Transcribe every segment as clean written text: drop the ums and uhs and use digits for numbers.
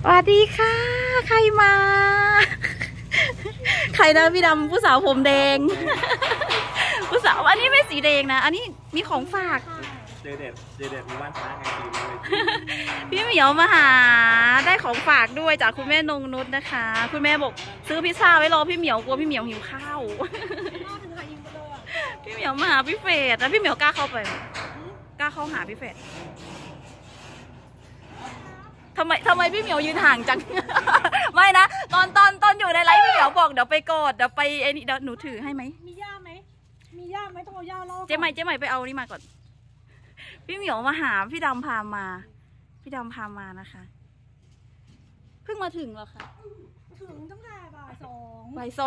วัสดีค่ะใครมาใครนะพี่ดำผู้สาวผมแดงผู้สาวอันนี้ไม่สีแดงนะอันนี้มีของฝากเจเด็ดมีบ้านช้างไงพี่เหมียวมาหาได้ของฝากด้วยจากคุณแม่นงนุชนะคะคุณแม่บอกซื้อพิซซ่าไว้รอพี่เหมียวกลัวพี่เหมียวหิวข้าวพี่เหมียวมาหาพี่เฟดแล้วพี่เหมียวกล้าเข้าไปกล้าเข้าหาพี่เฟดทำไมพี่เหมียวยืนห่างจัง ไม่นะตอนอยู่ในไลฟ์พี่เหมียวบอกเดี๋ยวไปกดเดี๋ยวไปไอ้นี่เดี๋ยวหนูถือให้ไหมมีย่าไหมต้องเอาย่าล่อเจ๊ใหม่ไปเอานี่มาก่อนพี่เหมียวมาหาพี่ดำพามาพี่ดำพามานะคะเพิ่งมาถึงเหรอคะถึงตั้งแต่บ่ายสอง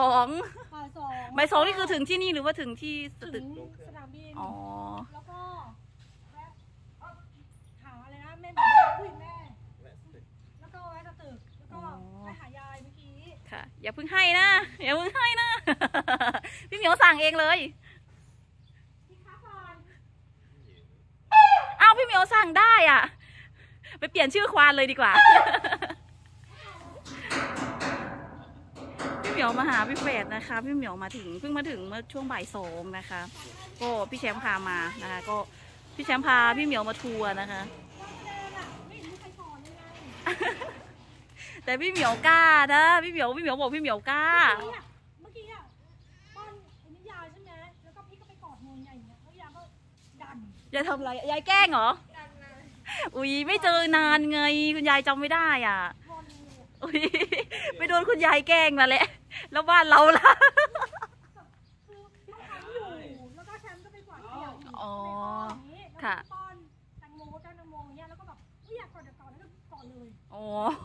นี่คือถึงที่นี่หรือว่าถึงที่ตึกสนามบินอ๋อแล้วก็แวะหาอะไรนะแม่แล้วก็แวะตึกแล้วก็ไปหายายเมื่อกี้ค่ะอย่าเพิ่งให้นะพี่เหมียวสั่งเองเลยอ้าวพี่เหมียวสั่งได้อ่ะไปเปลี่ยนชื่อควานเลยดีกว่าพี่เหมียวมาหาพี่เฟดนะคะพี่เหมียวมาถึงเพิ่งมาถึงเมื่อช่วงบ่าย2นะคะก็พี่แชมป์พามานะคะก็พี่แชมป์พาพี่เหมียวมาทัวร์นะคะแต่พี่เหมียวกล้านะพี่เหมียวบอกพี่เหมียวกล้าเมื่อกี้อ่ะป้อนนิยายใช่ไหมแล้วก็พี่ก็ไปกอดมือใหญ่เนี่ยแล้วยายก็ดันยายทำอะไรยายแกล้งเหรออุ้ยไม่เจอนานไงคุณยายจำไม่ได้อ่ะอุ้ยไปโดนคุณยายแกล้งมาแล้วแล้วบ้านเราล่ะแล้วก็แชมป์ก็ไปกวาดขยะอ๋อค่ะป้อนแตงโมเนี่ยแล้วก็แบบอยากกอดแล้วก็กอดเลยอ๋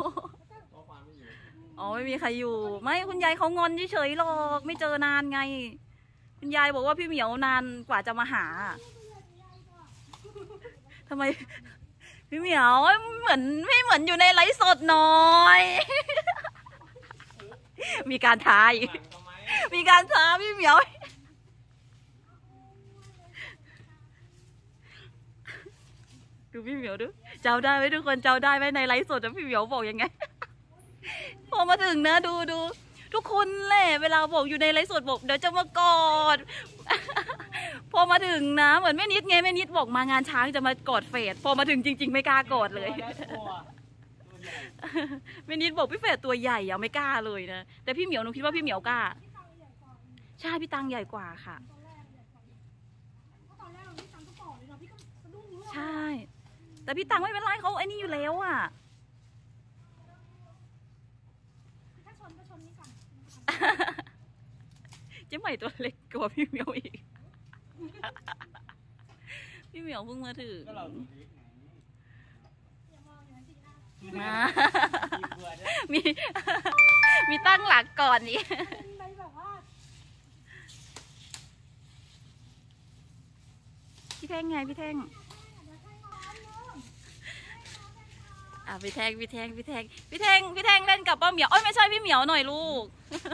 อไม่มีใครอยู่ไม่คุณยายเขางอนเฉยๆหรอกไม่เจอนานไงคุณยายบอกว่าพี่เหมียวนานกว่าจะมาหาทำไมพี่เหมียวไม่เหมือนอยู่ในไลฟ์สดหน่อยมีการท้าพี่เหมียวดูพี่เหมียวดูเจ้าได้ไหมทุกคนเจ้าได้ไหมในไลฟ์สดพี่เหมียวบอกยังไงพอมาถึงนะดูทุกคนแหละเวลาบอกอยู่ในไลฟ์สดบอกเดี๋ยวจะมากอดพอมาถึงนะเหมือนแม่นิดไงแม่นิดบอกมางานช้างจะมากอดเฟดพอมาถึงจริงๆไม่กล้ากอดเลยแม่นิดบอกพี่เฟดตัวใหญ่ยังไม่กล้าเลยนะแต่พี่เหมียวหนูคิดว่าพี่เหมียวกล้าใช่พี่ตังใหญ่กว่าค่ะใช่แต่พี่ตังไม่เป็นไรเขาไอ้นี่อยู่แล้วอ่ะเจ๊ใหม่ตัวเล็กกว่าพี่เหมียวอีกพี่เหมียวเพิ่งมาถึงมีตั้งหลักก่อนนี่พี่แท่งไงพี่แท่งพี่แท่งเล่นกับป้าเหมียวโอ้ยไม่ใช่พี่เหมียวหน่อยลูก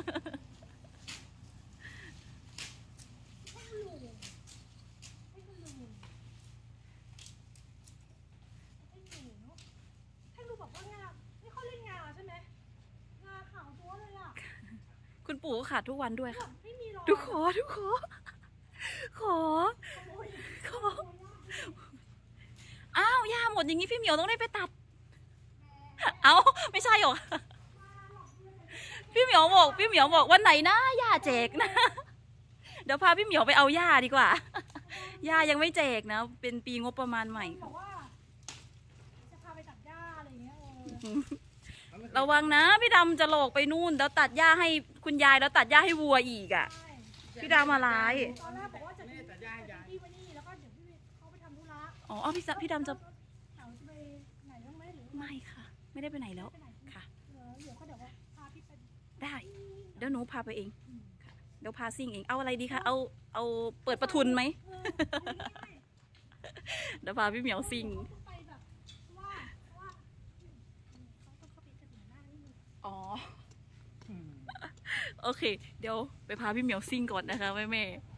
คุณปู่ก็ขาดทุกวันด้วยค่ะทุกขออ้าวย่าหมดอย่างนี้พี่เหมียวต้องได้ไปตัดเอ้าไม่ใช่หรอพี่เหมียวบอกวันไหนนะย่าแจกนะเดี๋ยวพาพี่เหมียวไปเอาย่าดีกว่าย่ายังไม่แจกนะเป็นปีงบประมาณใหม่จะพาไปตัดหญ้าอะไรเงี้ยระวังนะพี่ดำจะหลอกไปนู่นแล้วตัดหญ้าให้คุณยายแล้วตัดหญ้าให้วัวอีกอ่ะพี่ดำมาร้ายตอนแรกบอกว่าจะตัดหญ้าพี่มานี่แล้วก็เดี๋ยวพี่เขาไปทำธุระอ๋อพี่ดำจะไปไหนบ้างไหมหรือไม่ค่ะไม่ได้ไปไหนแล้วค่ะเดี๋ยวพาพี่ไปได้เดี๋ยวหนูพาไปเองค่ะเดี๋ยวพาซิ่งเองเอาอะไรดีคะเอาเปิดประทุนไหมเดี๋ยวพาพี่เหมียวซิ่งอ๋อโอเคเดี๋ยวไปพาพี่เหมียวซิ่งก่อนนะคะแม่